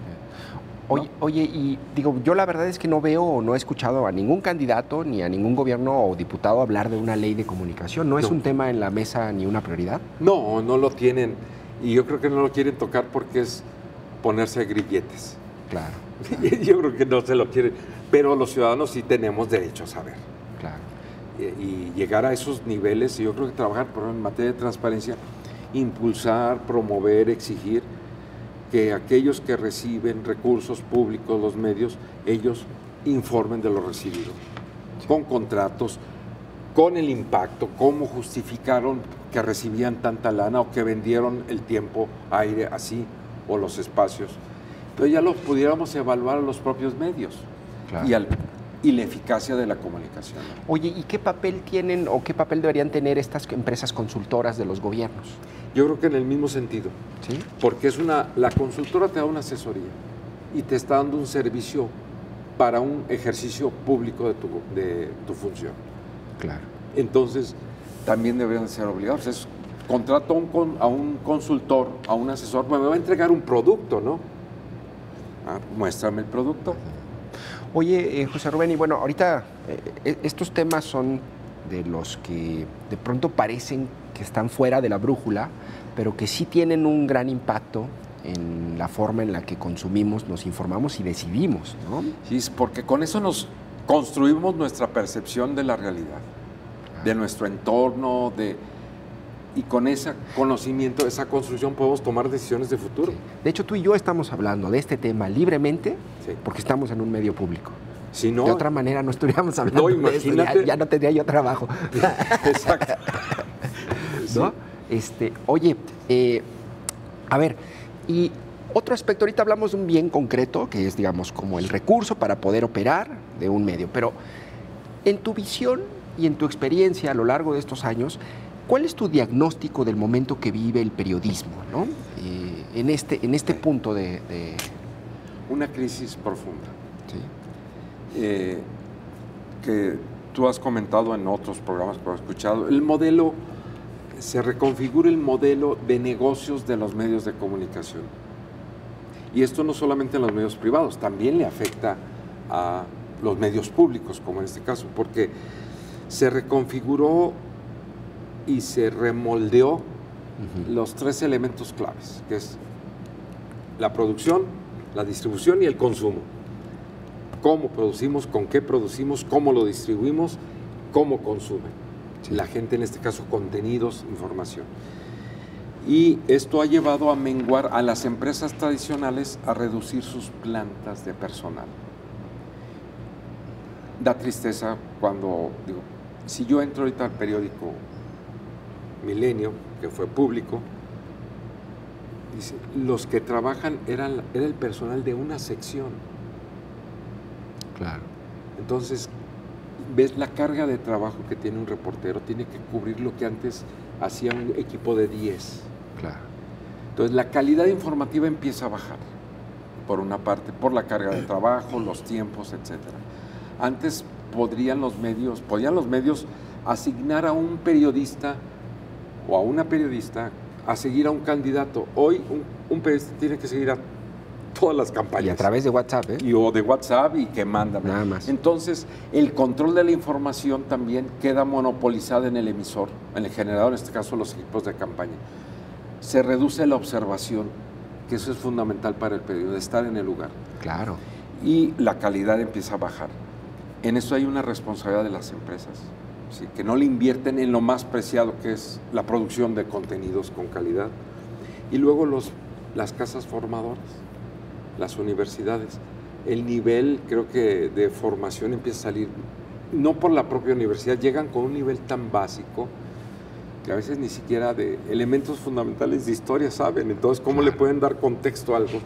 Oye, y digo, yo la verdad es que no veo o no he escuchado a ningún candidato ni a ningún gobierno o diputado hablar de una ley de comunicación. ¿No es un tema en la mesa ni una prioridad? No, no lo tienen. Y yo creo que no lo quieren tocar porque es ponerse grilletes. Claro. Yo creo que no se lo quieren. Pero los ciudadanos sí tenemos derecho a saber. Claro. Y llegar a esos niveles, y yo creo que trabajar en materia de transparencia, impulsar, promover, exigir que aquellos que reciben recursos públicos, los medios, ellos informen de lo recibido, con contratos, con el impacto, cómo justificaron que recibían tanta lana o que vendieron el tiempo, aire, así, o los espacios. Entonces ya los pudiéramos evaluar a los propios medios. Claro. Y la eficacia de la comunicación. Oye, ¿y qué papel tienen o qué papel deberían tener estas empresas consultoras de los gobiernos? Yo creo que en el mismo sentido. ¿Sí? Porque la consultora te da una asesoría y te está dando un servicio para un ejercicio público de tu función. Claro. Entonces, también deberían ser obligados. Contrato a un consultor, a un asesor, me va a entregar un producto, ¿no? Muéstrame el producto. Oye, José Rubén, y bueno, ahorita estos temas son de los que de pronto parecen que están fuera de la brújula, pero que sí tienen un gran impacto en la forma en la que consumimos, nos informamos y decidimos, ¿no? Sí, es porque con eso nos construimos nuestra percepción de la realidad, de nuestro entorno, y con ese conocimiento, esa construcción, podemos tomar decisiones de futuro. Sí. De hecho, tú y yo estamos hablando de este tema libremente, sí, porque estamos en un medio público. Si no, de otra manera no estuviéramos hablando de eso, ya no tendría yo trabajo. Exacto. ¿No? Oye, a ver, y otro aspecto, ahorita hablamos de un bien concreto, que es, digamos, como el recurso para poder operar de un medio, pero en tu visión y en tu experiencia a lo largo de estos años, ¿cuál es tu diagnóstico del momento que vive el periodismo, ¿no? En este punto de... Una crisis profunda. Sí. Que tú has comentado en otros programas que has escuchado. Se reconfigura el modelo de negocios de los medios de comunicación. Y esto no solamente en los medios privados, también le afecta a los medios públicos, como en este caso, porque se reconfiguró y se remoldeó los tres elementos claves, que es la producción, la distribución y el consumo. Cómo producimos, con qué producimos, cómo lo distribuimos, cómo consumen. Sí. La gente, en este caso, contenidos, información. Y esto ha llevado a menguar a las empresas tradicionales a reducir sus plantas de personal. Da tristeza cuando, digo, si yo entro ahorita al periódico Milenio, que fue público, dice, los que trabajan era el personal de una sección. Claro. Entonces, ves la carga de trabajo que tiene un reportero, tiene que cubrir lo que antes hacía un equipo de 10. Claro. Entonces, la calidad informativa empieza a bajar, por una parte, por la carga de trabajo, los tiempos, etcétera. Antes podían los medios asignar a un periodista o a una periodista a seguir a un candidato. Hoy un periodista tiene que seguir a todas las campañas. Y a través de WhatsApp, ¿eh? O de WhatsApp y que manda. Nada más. Entonces, el control de la información también queda monopolizado en el emisor, en el generador, en este caso los equipos de campaña. Se reduce la observación, que eso es fundamental para el periodista, estar en el lugar. Claro. Y la calidad empieza a bajar. En eso hay una responsabilidad de las empresas, ¿sí? Que no le invierten en lo más preciado, que es la producción de contenidos con calidad. Y luego las casas formadoras, las universidades. El nivel, creo que, de formación empieza a salir, no por la propia universidad, llegan con un nivel tan básico que a veces ni siquiera de elementos fundamentales de historia saben. Entonces, ¿cómo le pueden dar contexto a algo?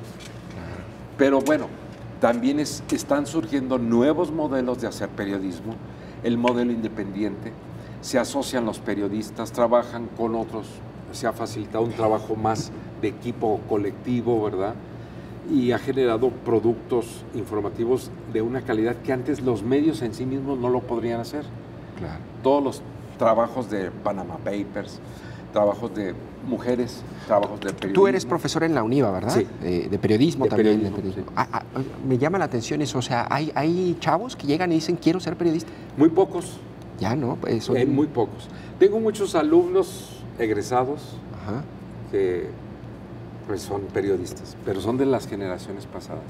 Pero bueno, también están surgiendo nuevos modelos de hacer periodismo, el modelo independiente, se asocian los periodistas, trabajan con otros, se ha facilitado un trabajo más de equipo colectivo, ¿verdad? Y ha generado productos informativos de una calidad que antes los medios en sí mismos no lo podrían hacer. Claro. Todos los trabajos de Panama Papers, trabajos de mujeres, trabajos de periodismo. Tú eres profesor en la UNIVA, ¿verdad? Sí. De periodismo también. Sí. Me llama la atención eso, o sea, hay chavos que llegan y dicen, quiero ser periodista. Muy pocos. Ya, ¿no? Muy pocos. Tengo muchos alumnos egresados que pues son periodistas, pero son de las generaciones pasadas.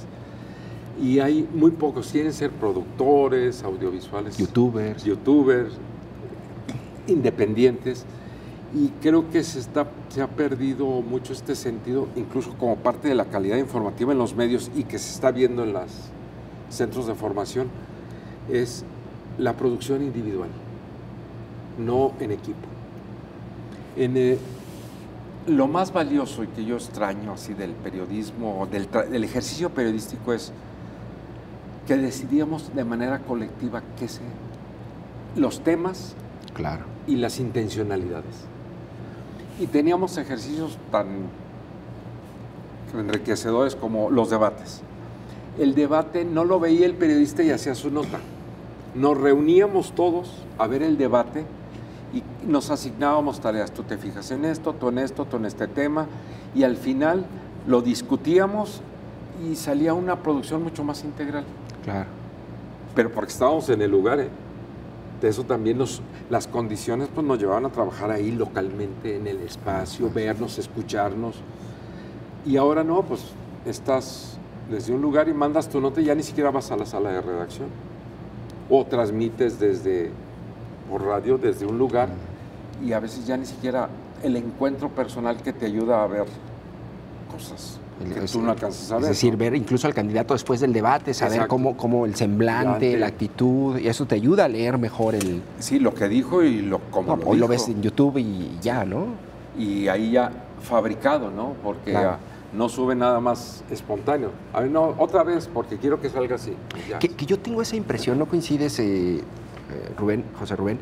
Y hay muy pocos, quieren ser productores, audiovisuales, youtubers, independientes, y creo que se ha perdido mucho este sentido, incluso como parte de la calidad informativa en los medios y que se está viendo en los centros de formación, es la producción individual, no en equipo. Lo más valioso y que yo extraño así del periodismo, del ejercicio periodístico, es que decidíamos de manera colectiva los temas, claro, y las intencionalidades. Y teníamos ejercicios tan enriquecedores como los debates. El debate no lo veía el periodista y hacía su nota. Nos reuníamos todos a ver el debate y nos asignábamos tareas. Tú te fijas en esto, tú en esto, tú en este tema, y al final lo discutíamos y salía una producción mucho más integral. Claro. Pero porque estábamos en el lugar, ¿eh? De eso también las condiciones pues, nos llevaban a trabajar ahí localmente, en el espacio, vernos, escucharnos. Y ahora no, pues estás desde un lugar y mandas tu nota y ya ni siquiera vas a la sala de redacción. O transmites por radio desde un lugar y a veces ya ni siquiera el encuentro personal que te ayuda a ver cosas que tú no alcanzas a ver. Es decir, ver incluso al candidato después del debate, saber cómo el semblante, la actitud, y eso te ayuda a leer mejor el... Sí, lo que dijo y cómo lo dijo. Hoy lo ves en YouTube y ya, ¿no? Y ahí ya fabricado, ¿no? Porque claro, no sube nada más espontáneo. A ver, no, otra vez, porque quiero que salga así. Que yo tengo esa impresión, ¿no coincides, José Rubén?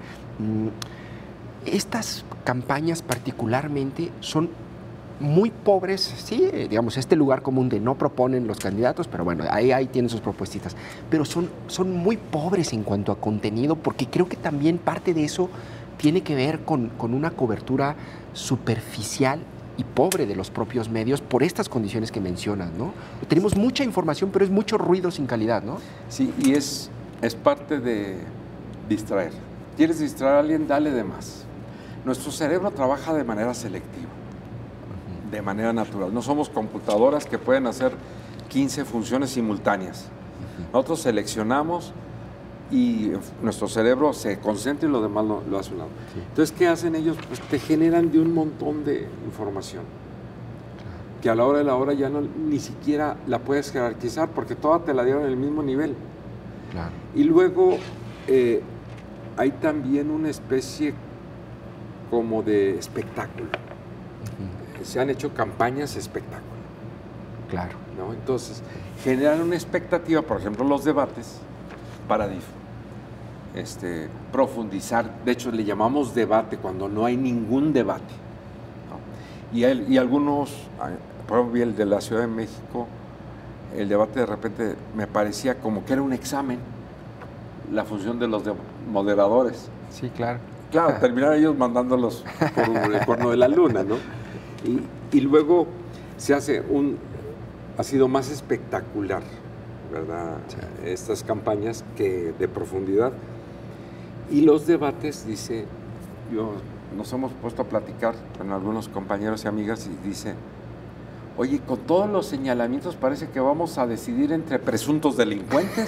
Estas campañas particularmente son muy pobres, sí, digamos, este lugar común de no proponen los candidatos, pero bueno, ahí tienen sus propuestitas, pero son muy pobres en cuanto a contenido, porque creo que también parte de eso tiene que ver con una cobertura superficial y pobre de los propios medios por estas condiciones que mencionas, ¿no? Tenemos mucha información, pero es mucho ruido sin calidad, ¿no? Sí, y es parte de distraer. ¿Quieres distraer a alguien? Dale de más. Nuestro cerebro trabaja de manera selectiva, de manera natural. No somos computadoras que pueden hacer 15 funciones simultáneas. Nosotros seleccionamos y nuestro cerebro se concentra y lo demás lo hace a un lado. Sí. Entonces, ¿qué hacen ellos? Pues te generan de un montón de información que a la hora de la hora ya ni siquiera la puedes jerarquizar porque toda te la dieron en el mismo nivel. Claro. Y luego hay también una especie como de espectáculo. Se han hecho campañas espectáculo. Claro. ¿No? Entonces, generan una expectativa, por ejemplo, los debates, para profundizar. De hecho, le llamamos debate cuando no hay ningún debate, ¿no? Y algunos, por ejemplo, el de la Ciudad de México, el debate de repente me parecía como que era un examen, la función de los moderadores. Sí, claro. Claro, terminaron ellos mandándolos por el cuerno de la luna, ¿no? Y luego se hace ha sido más espectacular, ¿verdad? Sí. Estas campañas que de profundidad. Y los debates, nos hemos puesto a platicar con algunos compañeros y amigas y dice, oye, con todos los señalamientos parece que vamos a decidir entre presuntos delincuentes.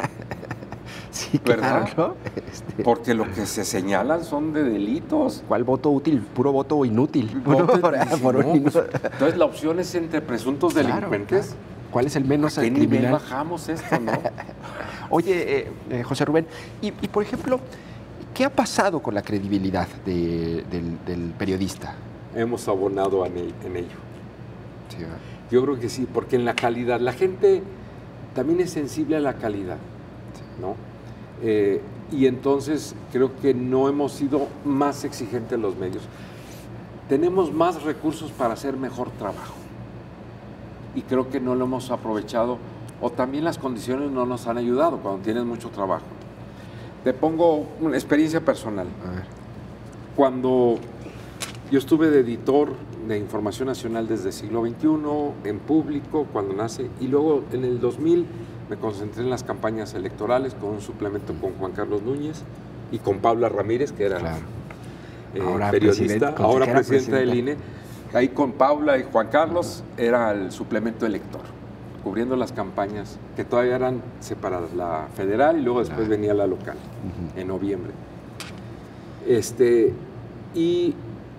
Sí, ¿verdad? Claro, ¿no? Porque lo que se señalan son de delitos. ¿Cuál voto útil? Puro voto inútil. Entonces la opción es entre presuntos delincuentes. Claro. ¿Cuál es el menos criminal? ¿A qué nivel bajamos esto, no? Oye, José Rubén, y por ejemplo, ¿qué ha pasado con la credibilidad del periodista? Hemos abonado en ello. Sí, yo creo que sí, porque en la calidad, la gente también es sensible a la calidad, ¿no? Y entonces creo que no hemos sido más exigentes los medios. Tenemos más recursos para hacer mejor trabajo. Y creo que no lo hemos aprovechado, o también las condiciones no nos han ayudado cuando tienes mucho trabajo. Te pongo una experiencia personal. A ver. Cuando yo estuve de editor de Información Nacional desde el siglo XXI, en Público, cuando nace, y luego en el 2000 me concentré en las campañas electorales con un suplemento con Juan Carlos Núñez y con Paula Ramírez, que era periodista, ahora presidenta del INE. Ahí con Paula y Juan Carlos era el suplemento elector, cubriendo las campañas que todavía eran separadas, la federal y luego después venía la local, en noviembre. Y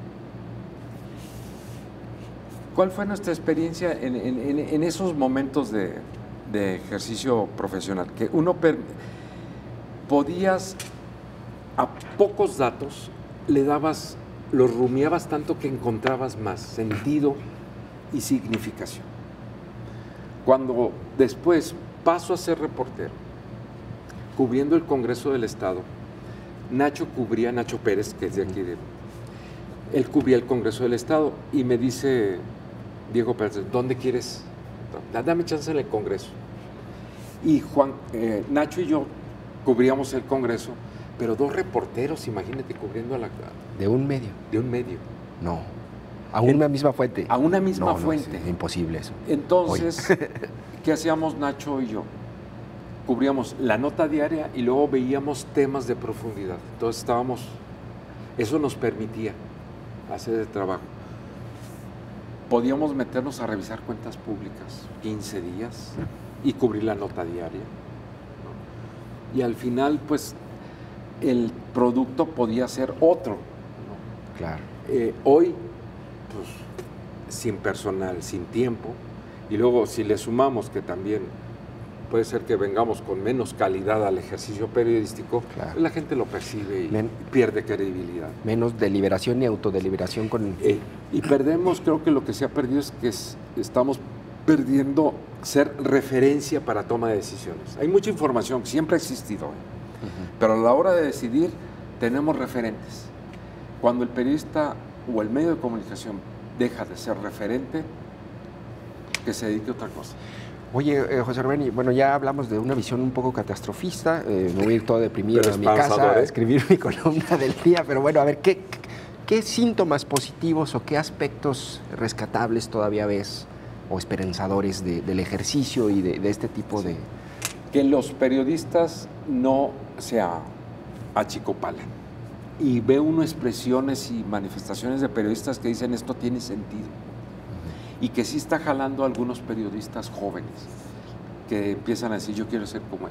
¿cuál fue nuestra experiencia en esos momentos de ejercicio profesional? Que uno podías, a pocos datos, los rumiabas tanto que encontrabas más sentido y significación. Cuando después paso a ser reportero, cubriendo el Congreso del Estado, Nacho Pérez, que es de aquí, él cubría el Congreso del Estado y me dice, Diego Pérez, ¿dónde quieres? Dame chance en el Congreso. Y Nacho y yo cubríamos el Congreso, pero dos reporteros, imagínate, cubriendo ¿De un medio? De un medio. No. ¿A una misma fuente? A una misma fuente. Es imposible eso. Entonces, ¿qué hacíamos Nacho y yo? Cubríamos la nota diaria y luego veíamos temas de profundidad. Entonces eso nos permitía hacer el trabajo. Podíamos meternos a revisar cuentas públicas 15 días y cubrir la nota diaria, ¿no? Y al final, pues, el producto podía ser otro, ¿no? Claro. Hoy, pues, sin personal, sin tiempo, y luego si le sumamos que también puede ser que vengamos con menos calidad al ejercicio periodístico, claro, la gente lo percibe y pierde credibilidad. Menos deliberación y autodeliberación con... Y perdemos, creo que lo que se ha perdido es que estamos perdiendo ser referencia para toma de decisiones. Hay mucha información que siempre ha existido, pero a la hora de decidir tenemos referentes. Cuando el periodista o el medio de comunicación deja de ser referente, que se dedique a otra cosa. Oye, José Rubén, bueno, ya hablamos de una visión un poco catastrofista, me voy a ir todo deprimido a mi casa a escribir mi columna del día, pero bueno, a ver, ¿qué síntomas positivos o qué aspectos rescatables todavía ves o esperanzadores del ejercicio y de este tipo de... Que los periodistas no se achicopalen. Y ve uno expresiones y manifestaciones de periodistas que dicen esto tiene sentido. Y que sí está jalando a algunos periodistas jóvenes que empiezan a decir yo quiero ser como él,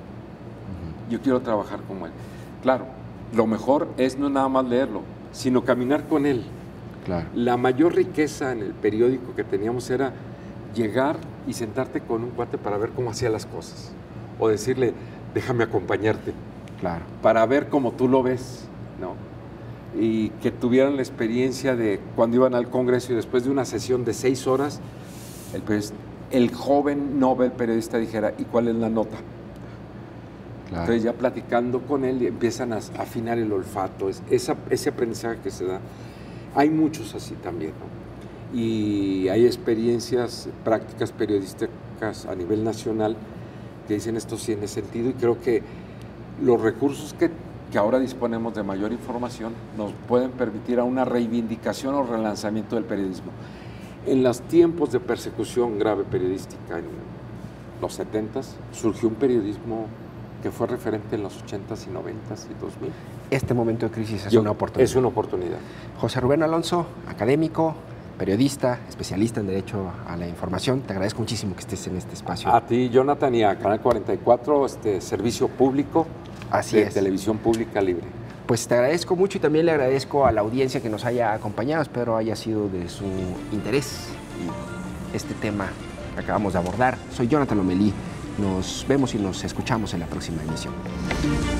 yo quiero trabajar como él. Claro, lo mejor es no nada más leerlo, sino caminar con él. Claro. La mayor riqueza en el periódico que teníamos era llegar y sentarte con un cuate para ver cómo hacía las cosas, o decirle déjame acompañarte, claro, para ver cómo tú lo ves, ¿no? Y que tuvieran la experiencia de cuando iban al Congreso y después de una sesión de 6 horas, el joven Nobel periodista dijera, ¿y cuál es la nota? Claro. Entonces ya platicando con él empiezan a afinar el olfato, ese aprendizaje que se da. Hay muchos así también, ¿no? Y hay experiencias, prácticas periodísticas a nivel nacional que dicen esto sí tiene sentido, y creo que los recursos que ahora disponemos de mayor información nos pueden permitir a una reivindicación o relanzamiento del periodismo. En los tiempos de persecución grave periodística, en los 70s, surgió un periodismo que fue referente en los 80s y 90s y 2000. Este momento de crisis es una oportunidad. Es una oportunidad. José Rubén Alonso, académico, periodista, especialista en Derecho a la Información, te agradezco muchísimo que estés en este espacio. A ti, Jonathan, y a Canal 44, servicio público de televisión pública libre. Pues te agradezco mucho y también le agradezco a la audiencia que nos haya acompañado. Espero haya sido de su interés y este tema que acabamos de abordar. Soy Jonathan Lomelí. Nos vemos y nos escuchamos en la próxima emisión.